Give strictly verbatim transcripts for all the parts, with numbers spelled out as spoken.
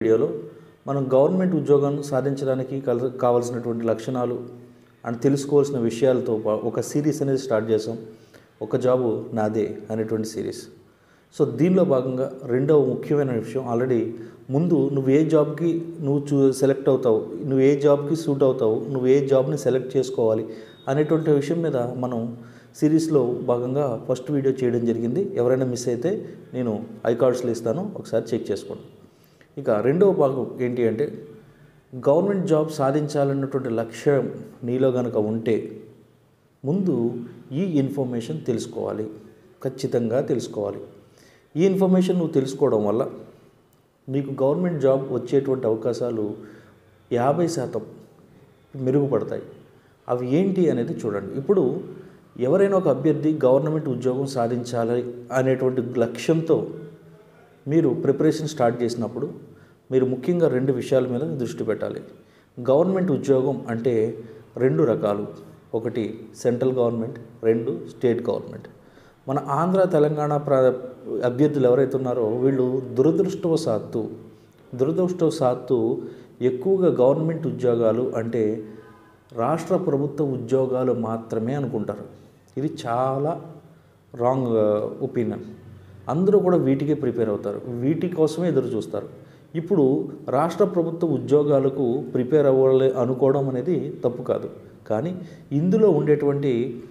వీడియోలో మనం గవర్నమెంట్ ఉద్యోగాన్ని సాధించడానికి కావాల్సినటువంటి లక్షణాలు అండ్ తెలుసుకోవాల్సిన విషయాలతో ఒక సిరీస్ అనేది స్టార్ట్ చేసాం. ఒక జాబు నాదే అనేటువంటి సిరీస్. సో దీనిలో భాగంగా రెండవ ముఖ్యమైన విషయం, ఆల్రెడీ ముందు నువ్వు ఏ జాబ్కి నువ్వు చూ సెలెక్ట్ అవుతావు, నువ్వు ఏ జాబ్కి సూట్ అవుతావు, నువ్వు ఏ జాబ్ని సెలెక్ట్ చేసుకోవాలి అనేటువంటి విషయం మీద మనం సిరీస్లో భాగంగా ఫస్ట్ వీడియో చేయడం జరిగింది. ఎవరైనా మిస్ అయితే నేను ఐకార్డ్స్లో ఇస్తాను, ఒకసారి చెక్ చేసుకోండి. ఇక రెండవ భాగం ఏంటి అంటే, గవర్నమెంట్ జాబ్ సాధించాలన్నటువంటి లక్ష్యం నీలో కనుక ఉంటే ముందు ఈ ఇన్ఫర్మేషన్ తెలుసుకోవాలి, ఖచ్చితంగా తెలుసుకోవాలి. ఈ ఇన్ఫర్మేషన్ నువ్వు తెలుసుకోవడం వల్ల నీకు గవర్నమెంట్ జాబ్ వచ్చేటువంటి అవకాశాలు యాభై శాతం మెరుగుపడతాయి. అవి ఏంటి అనేది చూడండి. ఇప్పుడు ఎవరైనా ఒక అభ్యర్థి గవర్నమెంట్ ఉద్యోగం సాధించాలి అనేటువంటి లక్ష్యంతో మీరు ప్రిపరేషన్ స్టార్ట్ చేసినప్పుడు మీరు ముఖ్యంగా రెండు విషయాల మీద దృష్టి పెట్టాలి. గవర్నమెంట్ ఉద్యోగం అంటే రెండు రకాలు, ఒకటి సెంట్రల్ గవర్నమెంట్, రెండు స్టేట్ గవర్నమెంట్. మన ఆంధ్ర తెలంగాణ ప్ర అభ్యర్థులు ఎవరైతే ఉన్నారో వీళ్ళు దురదృష్టవశాత్తు దురదృష్టవశాత్తు ఎక్కువగా గవర్నమెంట్ ఉద్యోగాలు అంటే రాష్ట్ర ప్రభుత్వ ఉద్యోగాలు మాత్రమే అనుకుంటారు. ఇది చాలా రాంగ్ ఒపీనియన్. అందరూ కూడా వీటికే ప్రిపేర్ అవుతారు, వీటి కోసమే ఎదురు చూస్తారు. ఇప్పుడు రాష్ట్ర ప్రభుత్వ ఉద్యోగాలకు ప్రిపేర్ అవ్వాలి అనుకోవడం అనేది తప్పు కాదు, కానీ ఇందులో ఉండేటువంటి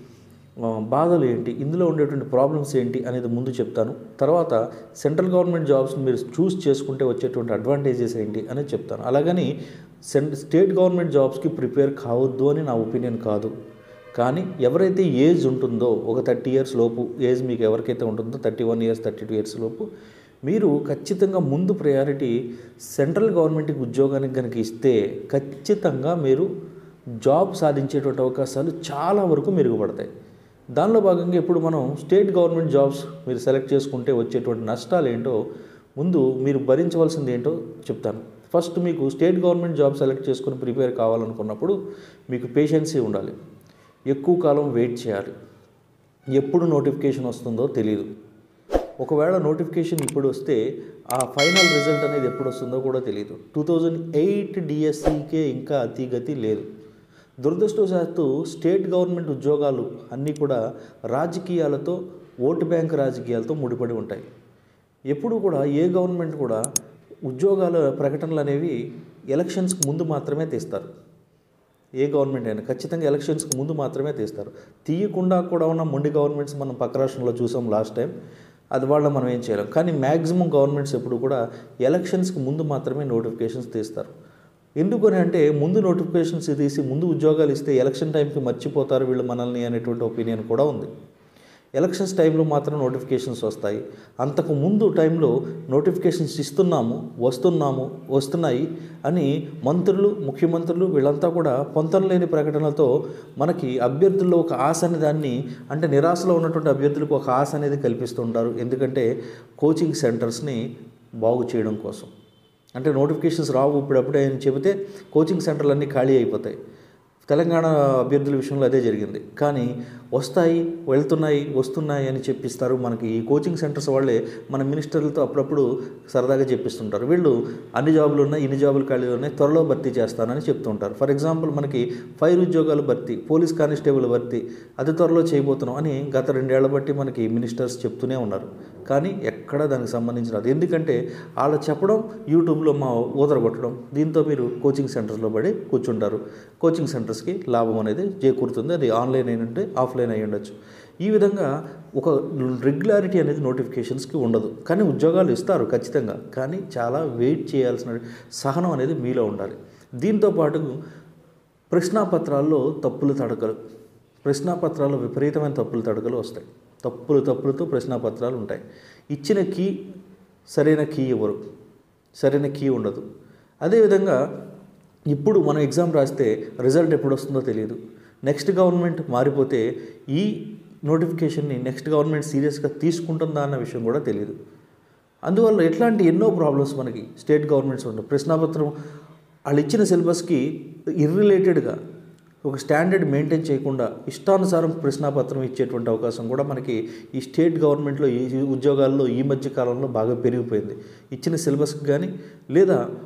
బాధలు ఏంటి, ఇందులో ఉండేటువంటి ప్రాబ్లమ్స్ ఏంటి అనేది ముందు చెప్తాను. తర్వాత సెంట్రల్ గవర్నమెంట్ జాబ్స్ మీరు చూస్ చేసుకుంటే వచ్చేటువంటి అడ్వాంటేజెస్ ఏంటి అనేది చెప్తాను. అలాగని సెంట్ స్టేట్ గవర్నమెంట్ జాబ్స్కి ప్రిపేర్ కావద్దు అని నా ఒపీనియన్ కాదు. కానీ ఎవరైతే ఏజ్ ఉంటుందో, ఒక థర్టీ ఇయర్స్ లోపు ఏజ్ మీకు ఎవరికైతే ఉంటుందో, thirty one years thirty two years లోపు మీరు ఖచ్చితంగా ముందు ప్రయారిటీ సెంట్రల్ గవర్నమెంట్కి ఉద్యోగానికి కనుక ఇస్తే ఖచ్చితంగా మీరు జాబ్ సాధించేటువంటి అవకాశాలు చాలా వరకు మెరుగుపడతాయి. దానిలో భాగంగా ఇప్పుడు మనం స్టేట్ గవర్నమెంట్ జాబ్స్ మీరు సెలెక్ట్ చేసుకుంటే వచ్చేటువంటి నష్టాలు ఏంటో ముందు మీరు భరించవలసింది ఏంటో చెప్తాను. ఫస్ట్ మీకు స్టేట్ గవర్నమెంట్ జాబ్ సెలెక్ట్ చేసుకుని ప్రిపేర్ కావాలనుకున్నప్పుడు మీకు పేషెన్సీ ఉండాలి, ఎక్కువ కాలం వెయిట్ చేయాలి. ఎప్పుడు నోటిఫికేషన్ వస్తుందో తెలియదు. ఒకవేళ నోటిఫికేషన్ ఇప్పుడు వస్తే ఆ ఫైనల్ రిజల్ట్ అనేది ఎప్పుడు వస్తుందో కూడా తెలియదు. టూ థౌజండ్ ఎయిట్ డిఎస్సికే ఇంకా అతిగతి లేదు. దురదృష్టవశాత్తు స్టేట్ గవర్నమెంట్ ఉద్యోగాలు అన్నీ కూడా రాజకీయాలతో, ఓటు బ్యాంక్ రాజకీయాలతో ముడిపడి ఉంటాయి. ఎప్పుడు కూడా ఏ గవర్నమెంట్ కూడా ఉద్యోగాల ప్రకటనలు అనేవి ఎలక్షన్స్కి ముందు మాత్రమే తీస్తారు. ఏ గవర్నమెంట్ అయినా ఖచ్చితంగా ఎలక్షన్స్కి ముందు మాత్రమే తీస్తారు. తీయకుండా కూడా ఉన్న మొండి గవర్నమెంట్స్ మనం పక్క రాష్ట్రంలో చూసాం లాస్ట్ టైం. అది వాళ్ళ మనం ఏం చేయలేం. కానీ మ్యాక్సిమం గవర్నమెంట్స్ ఎప్పుడు కూడా ఎలక్షన్స్కి ముందు మాత్రమే నోటిఫికేషన్స్ తీస్తారు. ఎందుకని అంటే ముందు నోటిఫికేషన్స్ తీసి ముందు ఉద్యోగాలు ఇస్తే ఎలక్షన్ టైంకి మర్చిపోతారు వీళ్ళు మనల్ని అనేటువంటి ఒపీనియన్ కూడా ఉంది. ఎలక్షన్స్ టైంలో మాత్రం నోటిఫికేషన్స్ వస్తాయి. అంతకు ముందు టైంలో నోటిఫికేషన్స్ ఇస్తున్నాము, వస్తున్నాము, వస్తున్నాయి అని మంత్రులు, ముఖ్యమంత్రులు వీళ్ళంతా కూడా పొంతన లేని ప్రకటనలతో మనకి అభ్యర్థుల్లో ఒక ఆశ అనే దాన్ని, అంటే నిరాశలో ఉన్నటువంటి అభ్యర్థులకు ఒక ఆశ అనేది కల్పిస్తుంటారు. ఎందుకంటే కోచింగ్ సెంటర్స్ని బాగు చేయడం కోసం. అంటే నోటిఫికేషన్స్ రావు ఇప్పుడప్పుడే అని చెబితే కోచింగ్ సెంటర్లు అన్నీ ఖాళీ అయిపోతాయి. తెలంగాణ అభ్యర్థుల విషయంలో అదే జరిగింది. కానీ వస్తాయి, వెళ్తున్నాయి, వస్తున్నాయి అని చెప్పిస్తారు. మనకి ఈ కోచింగ్ సెంటర్స్ వాళ్ళే మన మినిస్టర్లతో అప్పుడప్పుడు సరదాగా చెప్పిస్తుంటారు, వీళ్ళు అన్ని జాబులు ఉన్నాయి, ఇన్ని జాబులు ఖాళీలు ఉన్నాయి, త్వరలో భర్తీ చేస్తానని చెప్తుంటారు. ఫర్ ఎగ్జాంపుల్ మనకి ఫైర్ ఉద్యోగాలు భర్తీ, పోలీస్ కానిస్టేబుల్ భర్తీ అతి త్వరలో చేయబోతున్నాం అని గత రెండేళ్ల బట్టి మనకి మినిస్టర్స్ చెప్తూనే ఉన్నారు. కానీ ఎక్కడా దానికి సంబంధించినది. ఎందుకంటే వాళ్ళు చెప్పడం, యూట్యూబ్లో మా ఊదరగొట్టడం, దీంతో మీరు కోచింగ్ సెంటర్స్లో పడి కూర్చుంటారు. కోచింగ్ సెంటర్స్కి లాభం అనేది చేకూరుతుంది. అది ఆన్లైన్ అయినంటే ఆఫ్లైన్ అయి ఉండొచ్చు. ఈ విధంగా ఒక రెగ్యులారిటీ అనేది నోటిఫికేషన్స్కి ఉండదు. కానీ ఉద్యోగాలు ఇస్తారు ఖచ్చితంగా, కానీ చాలా వెయిట్ చేయాల్సిన సహనం అనేది మీలో ఉండాలి. దీంతోపాటు ప్రశ్నాపత్రాల్లో తప్పులు తడకలు ప్రశ్నాపత్రాల్లో విపరీతమైన తప్పులు తడకలు వస్తాయి. తప్పులు తప్పులతో ప్రశ్నాపత్రాలు ఉంటాయి. ఇచ్చిన కీ సరైన కీ ఇవ్వరు, సరైన కీ ఉండదు. అదేవిధంగా ఇప్పుడు మనం ఎగ్జామ్ రాస్తే రిజల్ట్ ఎప్పుడు వస్తుందో తెలియదు. నెక్స్ట్ గవర్నమెంట్ మారిపోతే ఈ నోటిఫికేషన్ని నెక్స్ట్ గవర్నమెంట్ సీరియస్గా తీసుకుంటుందా అన్న విషయం కూడా తెలియదు. అందువల్ల ఎట్లాంటి ఎన్నో ప్రాబ్లమ్స్ మనకి స్టేట్ గవర్నమెంట్స్ ఉంటాయి. ప్రశ్నాపత్రం వాళ్ళు ఇచ్చిన సిలబస్కి ఇర్రిలేటెడ్గా ఒక స్టాండర్డ్ మెయింటైన్ చేయకుండా ఇష్టానుసారం ప్రశ్నాపత్రం ఇచ్చేటువంటి అవకాశం కూడా మనకి ఈ స్టేట్ గవర్నమెంట్లో ఈ ఉద్యోగాల్లో ఈ మధ్య కాలంలో బాగా పెరిగిపోయింది. ఇచ్చిన సిలబస్కి కానీ లేదా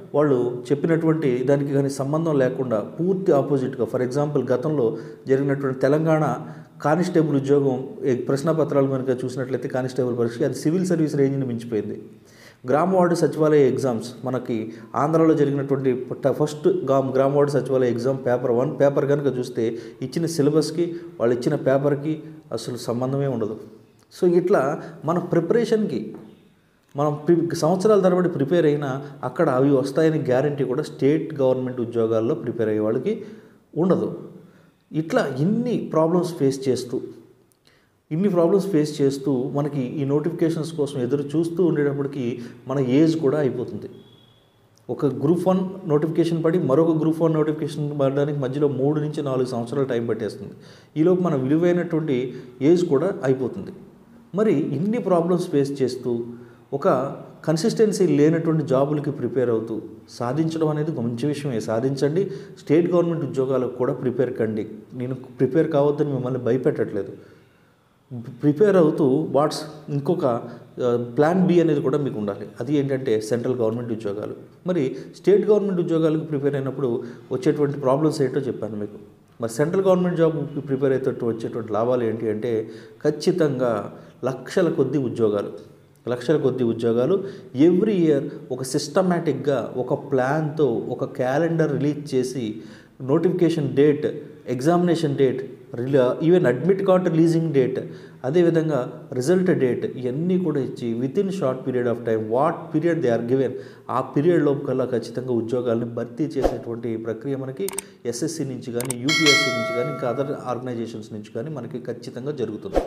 వాళ్ళు చెప్పినటువంటి దానికి కానీ సంబంధం లేకుండా పూర్తి ఆపోజిట్గా, ఫర్ ఎగ్జాంపుల్ గతంలో జరిగినటువంటి తెలంగాణ కానిస్టేబుల్ ఉద్యోగం ప్రశ్నపత్రాలు కనుక చూసినట్లయితే కానిస్టేబుల్ పరీక్ష అది సివిల్ సర్వీస్ రేంజ్ని మించిపోయింది. గ్రామ వార్డు సచివాలయ ఎగ్జామ్స్ మనకి ఆంధ్రాలో జరిగినటువంటి ఫస్ట్ గ్రామ గ్రామ వార్డు సచివాలయ ఎగ్జామ్ పేపర్ వన్ పేపర్ కనుక చూస్తే ఇచ్చిన సిలబస్కి వాళ్ళు ఇచ్చిన పేపర్కి అసలు సంబంధమే ఉండదు. సో ఇట్లా మన ప్రిపరేషన్కి మనం ప్రి సంవత్సరాల తరబడి ప్రిపేర్ అయినా అక్కడ అవి వస్తాయని గ్యారంటీ కూడా స్టేట్ గవర్నమెంట్ ఉద్యోగాల్లో ప్రిపేర్ అయ్యే వాళ్ళకి ఉండదు. ఇట్లా ఇన్ని ప్రాబ్లమ్స్ ఫేస్ చేస్తూ ఇన్ని ప్రాబ్లమ్స్ ఫేస్ చేస్తూ మనకి ఈ నోటిఫికేషన్స్ కోసం ఎదురు చూస్తూ ఉండేటప్పటికి మన ఏజ్ కూడా అయిపోతుంది. ఒక గ్రూప్ వన్ నోటిఫికేషన్ పడి మరొక గ్రూప్ వన్ నోటిఫికేషన్ పడడానికి మధ్యలో మూడు నుంచి నాలుగు సంవత్సరాలు టైం పట్టేస్తుంది. ఈలోపు మన విలువైనటువంటి ఏజ్ కూడా అయిపోతుంది. మరి ఇన్ని ప్రాబ్లమ్స్ ఫేస్ చేస్తూ ఒక కన్సిస్టెన్సీ లేనటువంటి జాబులకి ప్రిపేర్ అవుతూ సాధించడం అనేది మంచి విషయమే. సాధించండి. స్టేట్ గవర్నమెంట్ ఉద్యోగాలకు కూడా ప్రిపేర్ కండి. నేను ప్రిపేర్ కావద్దని మిమ్మల్ని భయపెట్టట్లేదు. ప్రిపేర్ అవుతూ వాట్స్ ఇంకొక ప్లాన్ బి అనేది కూడా మీకు ఉండాలి. అది ఏంటంటే సెంట్రల్ గవర్నమెంట్ ఉద్యోగాలు. మరి స్టేట్ గవర్నమెంట్ ఉద్యోగాలకు ప్రిపేర్ అయినప్పుడు వచ్చేటువంటి ప్రాబ్లమ్స్ ఏంటో చెప్పాను మీకు. మరి సెంట్రల్ గవర్నమెంట్ జాబ్ ప్రిపేర్ అయ్యేటట్టు వచ్చేటువంటి లాభాలు ఏంటి అంటే ఖచ్చితంగా లక్షల కొద్ది ఉద్యోగాలు లక్షల కొద్ది ఉద్యోగాలు ఎవ్రీ ఇయర్ ఒక సిస్టమేటిక్గా ఒక ప్లాన్తో ఒక క్యాలెండర్ రిలీజ్ చేసి నోటిఫికేషన్ డేట్, ఎగ్జామినేషన్ డేట్, రిలా even admit card releasing date, అదేవిధంగా రిజల్ట్ డేట్ ఇవన్నీ కూడా ఇచ్చి within short period of time what period they are given ఆ పీరియడ్ లోపు కల్లా ఖచ్చితంగా ఉద్యోగాలను భర్తీ చేసేటువంటి ప్రక్రియ మనకి ఎస్ఎస్సి నుంచి కానీ యూపీఎస్సీ నుంచి కానీ ఇంకా అదర్ ఆర్గనైజేషన్స్ నుంచి కానీ మనకి ఖచ్చితంగా జరుగుతుంది.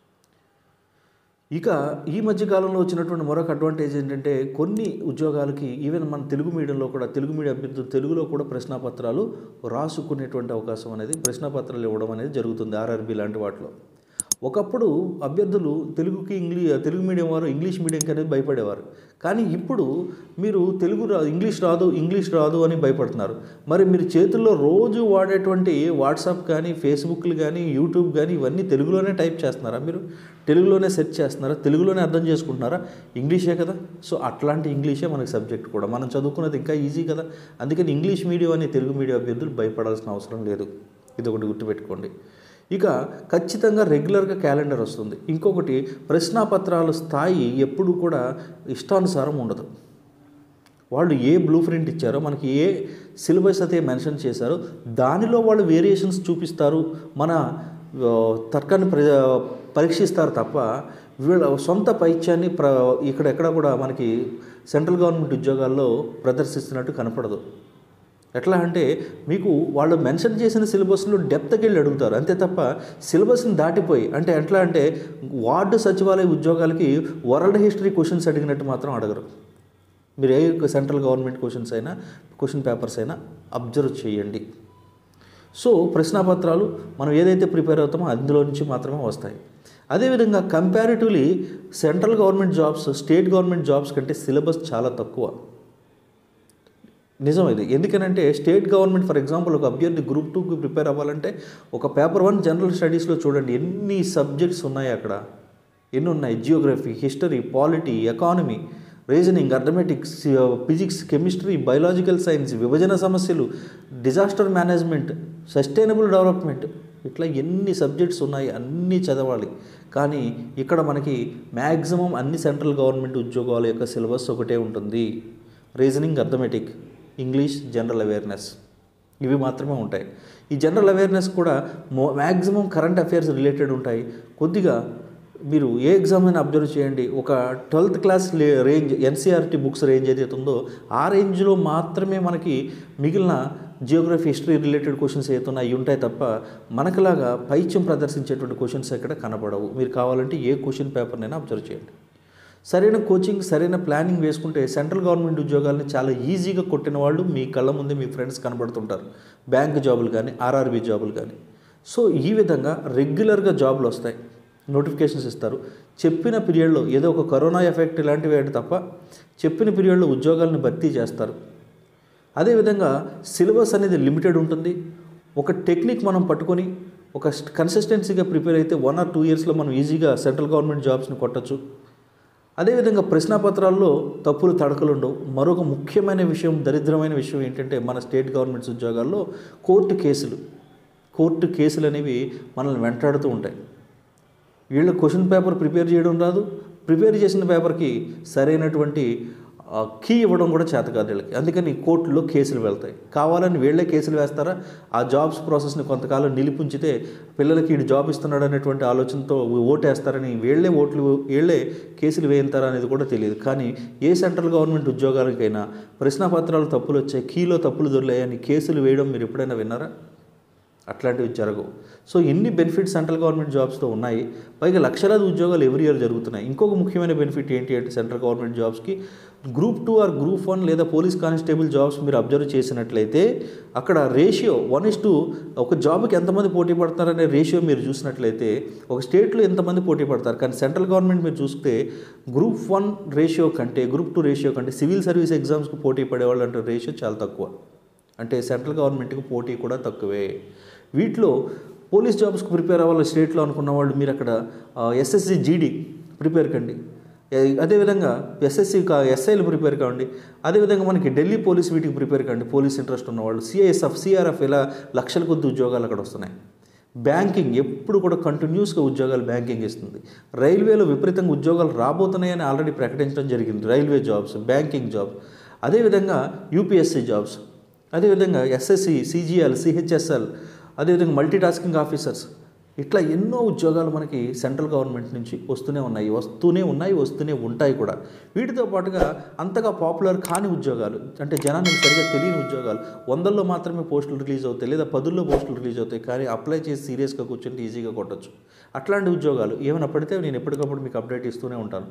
ఇక ఈ మధ్యకాలంలో వచ్చినటువంటి మరొక అడ్వాంటేజ్ ఏంటంటే కొన్ని ఉద్యోగాలకి ఈవెన్ మన తెలుగు మీడియంలో కూడా తెలుగు మీడియం అభ్యర్థులు తెలుగులో కూడా ప్రశ్నపత్రాలు రాసుకునేటువంటి అవకాశం అనేది ప్రశ్నపత్రాలు ఇవ్వడం అనేది జరుగుతుంది ఆర్ఆర్బీ లాంటి వాటిలో. ఒకప్పుడు అభ్యర్థులు తెలుగుకి ఇంగ్లీ తెలుగు మీడియం వారు ఇంగ్లీష్ మీడియంకి అనేది భయపడేవారు. కానీ ఇప్పుడు మీరు తెలుగు రా ఇంగ్లీష్ రాదు ఇంగ్లీష్ రాదు అని భయపడుతున్నారు. మరి మీరు చేతుల్లో రోజు వాడేటువంటి వాట్సాప్ కానీ ఫేస్బుక్లు కానీ యూట్యూబ్ కానీ ఇవన్నీ తెలుగులోనే టైప్ చేస్తున్నారా? మీరు తెలుగులోనే సెర్చ్ చేస్తున్నారా? తెలుగులోనే అర్థం చేసుకుంటున్నారా? ఇంగ్లీషే కదా. సో అట్లాంటి ఇంగ్లీషే మనకి సబ్జెక్ట్ కూడా మనం చదువుకున్నది ఇంకా ఈజీ కదా. అందుకని ఇంగ్లీష్ మీడియం అని తెలుగు మీడియం అభ్యర్థులు భయపడాల్సిన అవసరం లేదు. ఇది ఒకటి గుర్తుపెట్టుకోండి. ఇక ఖచ్చితంగా రెగ్యులర్గా క్యాలెండర్ వస్తుంది. ఇంకొకటి ప్రశ్నాపత్రాల స్థాయి ఎప్పుడు కూడా ఇష్టానుసారం ఉండదు. వాళ్ళు ఏ బ్లూ ప్రింట్ ఇచ్చారో మనకి ఏ సిలబస్ అయితే మెన్షన్ చేశారో దానిలో వాళ్ళు వేరియేషన్స్ చూపిస్తారు, మన తర్కాన్ని ప్ర పరీక్షిస్తారు తప్ప వీళ్ళ సొంత పైత్యాన్ని ప్ర ఇక్కడెక్కడ కూడా మనకి సెంట్రల్ గవర్నమెంట్ ఉద్యోగాల్లో ప్రదర్శిస్తున్నట్టు కనపడదు. ఎట్లా అంటే మీకు వాళ్ళు మెన్షన్ చేసిన సిలబస్లో డెప్త్కి వెళ్ళి అడుగుతారు అంతే తప్ప సిలబస్ని దాటిపోయి అంటే ఎట్లా అంటే వార్డు సచివాలయ ఉద్యోగాలకి వరల్డ్ హిస్టరీ క్వశ్చన్స్ అడిగినట్టు మాత్రం అడగరు. మీరు ఏ సెంట్రల్ గవర్నమెంట్ క్వశ్చన్స్ అయినా క్వశ్చన్ పేపర్స్ అయినా అబ్జర్వ్ చేయండి. సో ప్రశ్నాపత్రాలు మనం ఏదైతే ప్రిపేర్ అవుతామో అందులో నుంచి మాత్రమే వస్తాయి. అదేవిధంగా comparatively central government jobs state government jobs కంటే సిలబస్ చాలా తక్కువ. నిజం ఇది. ఎందుకనంటే స్టేట్ గవర్నమెంట్ ఫర్ ఎగ్జాంపుల్ ఒక అభ్యర్థి గ్రూప్ టూకి ప్రిపేర్ అవ్వాలంటే ఒక పేపర్ వన్ జనరల్ స్టడీస్లో చూడండి ఎన్ని సబ్జెక్ట్స్ ఉన్నాయి అక్కడ, ఎన్ని ఉన్నాయి. Geography, history, polity, economy, reasoning, arithmetics, physics, chemistry, biological science, విభజన సమస్యలు, డిజాస్టర్ మేనేజ్మెంట్, సస్టైనబుల్ డెవలప్మెంట్, ఇట్లా ఎన్ని సబ్జెక్ట్స్ ఉన్నాయి అన్నీ చదవాలి. కానీ ఇక్కడ మనకి మ్యాక్సిమం అన్ని సెంట్రల్ గవర్నమెంట్ ఉద్యోగాల యొక్క సిలబస్ ఒకటే ఉంటుంది. Reasoning, arithmetic, English, general awareness ఇవి మాత్రమే ఉంటాయి. ఈ జనరల్ అవేర్నెస్ కూడా మో మ్యాక్సిమం కరెంట్ అఫైర్స్ రిలేటెడ్ ఉంటాయి. కొద్దిగా మీరు ఏ ఎగ్జామ్ అయినా అబ్జర్వ్ చేయండి, ఒక twelfth class range NCERT books range ఏదైతే ఉందో ఆ రేంజ్లో మాత్రమే మనకి మిగిలిన జియోగ్రఫీ, హిస్టరీ రిలేటెడ్ క్వశ్చన్స్ ఏదైతే అవి ఉంటాయి తప్ప మనకులాగా పైత్యం ప్రదర్శించేటువంటి క్వశ్చన్స్ ఎక్కడ కనపడవు. మీరు కావాలంటే ఏ క్వశ్చన్ పేపర్నైనా అబ్జర్వ్ చేయండి. సరైన కోచింగ్, సరైన ప్లానింగ్ వేసుకుంటే సెంట్రల్ గవర్నమెంట్ ఉద్యోగాలని చాలా ఈజీగా కొట్టిన వాళ్ళు మీ కళ్ళ ముందే మీ ఫ్రెండ్స్ కనబడుతుంటారు. బ్యాంక్ జాబులు కానీ ఆర్ఆర్బీ జాబులు కానీ. సో ఈ విధంగా రెగ్యులర్గా జాబులు వస్తాయి, నోటిఫికేషన్స్ ఇస్తారు. చెప్పిన పీరియడ్లో ఏదో ఒక కరోనా ఎఫెక్ట్ ఇలాంటివి అంటే తప్ప చెప్పిన పీరియడ్లో ఉద్యోగాలను భర్తీ చేస్తారు. అదేవిధంగా సిలబస్ అనేది లిమిటెడ్ ఉంటుంది. ఒక టెక్నిక్ మనం పట్టుకొని ఒక కన్సిస్టెన్సీగా ప్రిపేర్ అయితే వన్ ఆర్ టూ ఇయర్స్లో మనం ఈజీగా సెంట్రల్ గవర్నమెంట్ జాబ్స్ని కొట్టచ్చు. అదేవిధంగా ప్రశ్నాపత్రాల్లో తప్పులు తడకలు ఉండవు. మరొక ముఖ్యమైన విషయం, దరిద్రమైన విషయం ఏంటంటే మన స్టేట్ గవర్నమెంట్స్ ఉద్యోగాల్లో కోర్టు కేసులు కోర్టు కేసులు అనేవి మనల్ని వెంటాడుతూ ఉంటాయి. వీళ్ళు క్వశ్చన్ పేపర్ ప్రిపేర్ చేయడం రాదు, ప్రిపేర్ చేసిన పేపర్కి సరైనటువంటి కీ ఇవ్వడం కూడా చేత కాదు వీళ్ళకి. అందుకని కోర్టులో కేసులు వెళ్తాయి. కావాలని వీళ్ళే కేసులు వేస్తారా? ఆ జాబ్స్ ప్రాసెస్ని కొంతకాలం నిలిపుంచితే పిల్లలకి వీడు జాబ్ ఇస్తున్నాడు అనేటువంటి ఆలోచనతో ఓటేస్తారని వీళ్ళే ఓట్లు వీళ్ళే కేసులు వేయింతారా అనేది కూడా తెలియదు. కానీ ఏ సెంట్రల్ గవర్నమెంట్ ఉద్యోగాలకైనా ప్రశ్నాపత్రాలు తప్పులు వచ్చాయి, కీలో తప్పులు దొరికాయని కేసులు వేయడం మీరు ఎప్పుడైనా విన్నారా? అట్లాంటివి జరగవు. సో ఎన్ని బెనిఫిట్స్ సెంట్రల్ గవర్నమెంట్ జాబ్స్తో ఉన్నాయి, పైగా లక్షలాది ఉద్యోగాలు ఎవ్రీ ఇయర్ జరుగుతున్నాయి. ఇంకొక ముఖ్యమైన బెనిఫిట్ ఏంటి అంటే సెంట్రల్ గవర్నమెంట్ జాబ్స్కి group two or group one లేదా పోలీస్ కానిస్టేబుల్ జాబ్స్ మీరు అబ్జర్వ్ చేసినట్లయితే అక్కడ రేషియో వన్ ఇస్ టు ఒక జాబ్కి ఎంతమంది పోటీ పడతారనే రేషియో మీరు చూసినట్లయితే ఒక స్టేట్లో ఎంతమంది పోటీ పడతారు. కానీ సెంట్రల్ గవర్నమెంట్ మీరు చూస్తే గ్రూప్ వన్ రేషియో కంటే గ్రూప్ టూ రేషియో కంటే సివిల్ సర్వీస్ ఎగ్జామ్స్కి పోటీ పడేవాళ్ళు అంటే రేషియో చాలా తక్కువ. అంటే సెంట్రల్ గవర్నమెంట్కి పోటీ కూడా తక్కువే. వీటిలో పోలీస్ జాబ్స్కి ప్రిపేర్ అవ్వాలి స్టేట్లో అనుకున్న వాళ్ళు మీరు అక్కడ ఎస్ఎస్సి జీడీ ప్రిపేర్ కండి. అదేవిధంగా ఎస్ఎస్సి ఎస్ఐలు ప్రిపేర్ కావండి. అదేవిధంగా మనకి ఢిల్లీ పోలీస్ వీటికి ప్రిపేర్ కాండి పోలీస్ ఇంట్రెస్ట్ ఉన్నవాళ్ళు. సిఐఎస్ఎఫ్ సిఆర్ఎఫ్ ఇలా లక్షల కొద్ది ఉద్యోగాలు అక్కడ వస్తున్నాయి. బ్యాంకింగ్ ఎప్పుడు కూడా కంటిన్యూస్గా ఉద్యోగాలు బ్యాంకింగ్ ఇస్తుంది. రైల్వేలో విపరీతంగా ఉద్యోగాలు రాబోతున్నాయని ఆల్రెడీ ప్రకటించడం జరిగింది. రైల్వే జాబ్స్, బ్యాంకింగ్ జాబ్స్, అదేవిధంగా యూపీఎస్సీ జాబ్స్, అదేవిధంగా ఎస్ఎస్సి, సిజిఎల్, సిహెచ్ఎస్ఎల్, అదేవిధంగా మల్టీ టాస్కింగ్ ఆఫీసర్స్, ఇట్లా ఎన్నో ఉద్యోగాలు మనకి సెంట్రల్ గవర్నమెంట్ నుంచి వస్తూనే ఉన్నాయి వస్తూనే ఉన్నాయి వస్తూనే ఉంటాయి కూడా. వీటితో పాటుగా అంతగా పాపులర్ కాని ఉద్యోగాలు అంటే జనానికి సరిగ్గా తెలియని ఉద్యోగాలు వందల్లో మాత్రమే పోస్టులు రిలీజ్ అవుతాయి లేదా పదుల్లో పోస్టులు రిలీజ్ అవుతాయి. కానీ అప్లై చేసి సీరియస్గా కూర్చొని ఈజీగా కొట్టచ్చు. అట్లాంటి ఉద్యోగాలు ఏమైనా పడితే నేను ఎప్పటికప్పుడు మీకు అప్డేట్ ఇస్తూనే ఉంటాను.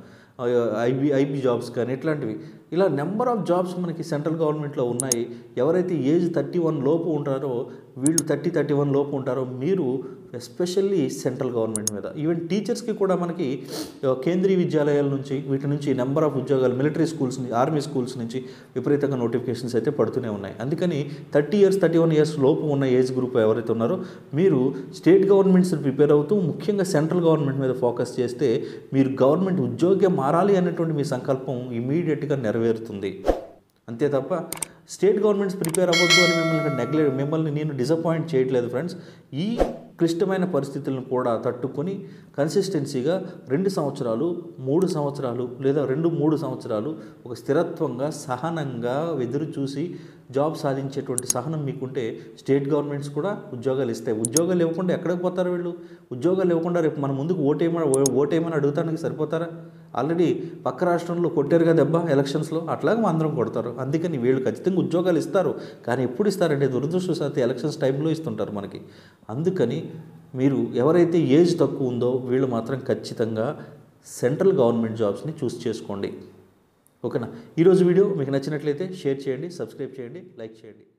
ఐబీ ఐబీ జాబ్స్ కానీ ఇట్లాంటివి ఇలా నెంబర్ ఆఫ్ జాబ్స్ మనకి సెంట్రల్ గవర్నమెంట్లో ఉన్నాయి. ఎవరైతే ఏజ్ థర్టీ వన్ లోపు ఉంటారో వీళ్ళు థర్టీ థర్టీ వన్ లోపు ఉంటారో మీరు ఎస్పెషల్లీ సెంట్రల్ గవర్నమెంట్ మీద ఈవెన్ టీచర్స్కి కూడా మనకి కేంద్రీయ విద్యాలయాల నుంచి వీటి నుంచి నెంబర్ ఆఫ్ ఉద్యోగాలు మిలిటరీ స్కూల్స్ నుంచి ఆర్మీ స్కూల్స్ నుంచి విపరీతంగా నోటిఫికేషన్స్ అయితే పడుతూనే ఉన్నాయి. అందుకని thirty years thirty one years లోపు ఉన్న ఏజ్ గ్రూప్ ఎవరైతే ఉన్నారో మీరు స్టేట్ గవర్నమెంట్స్ ప్రిపేర్ అవుతూ ముఖ్యంగా సెంట్రల్ గవర్నమెంట్ మీద ఫోకస్ చేస్తే మీరు గవర్నమెంట్ ఉద్యోగం మారాలి అనేటువంటి మీ సంకల్పం ఇమీడియట్గా నెరవేరుతుంది. అంతే తప్ప స్టేట్ గవర్నమెంట్స్ ప్రిపేర్ అవ్వద్దు అని మిమ్మల్ని నెగ్లెక్ట్ మిమ్మల్ని నేను డిసప్పాయింట్ చేయట్లేదు ఫ్రెండ్స్. ఈ క్లిష్టమైన పరిస్థితులను కూడా తట్టుకొని కన్సిస్టెన్సీగా రెండు సంవత్సరాలు మూడు సంవత్సరాలు లేదా రెండు మూడు సంవత్సరాలు ఒక స్థిరత్వంగా సహనంగా ఎదురు చూసి జాబ్ సాధించేటువంటి సహనం మీకుంటే స్టేట్ గవర్నమెంట్స్ కూడా ఉద్యోగాలు ఇస్తాయి. ఉద్యోగాలు ఇవ్వకుండా ఎక్కడికి పోతారు వీళ్ళు? ఉద్యోగాలు ఇవ్వకుండా రేపు మన ముందుకు ఓటేమని ఓటేమని అడుగుతానికి సరిపోతారా? ఆల్రెడీ పక్క రాష్ట్రంలో కొట్టారుగా దెబ్బ ఎలక్షన్స్లో, అట్లాగే అందరం కొడతారు. అందుకని వీళ్ళు ఖచ్చితంగా ఉద్యోగాలు ఇస్తారు. కానీ ఎప్పుడు ఇస్తారంటే దురదృష్టవశాత్తు ఎలక్షన్స్ టైంలో ఇస్తుంటారు మనకి. అందుకని మీరు ఎవరైతే ఏజ్ తక్కువ ఉందో వీళ్ళు మాత్రం ఖచ్చితంగా సెంట్రల్ గవర్నమెంట్ జాబ్స్ని చూస్ చేసుకోండి. ఓకేనా? ఈరోజు వీడియో మీకు నచ్చినట్లయితే షేర్ చేయండి, సబ్స్క్రైబ్ చేయండి, లైక్ చేయండి.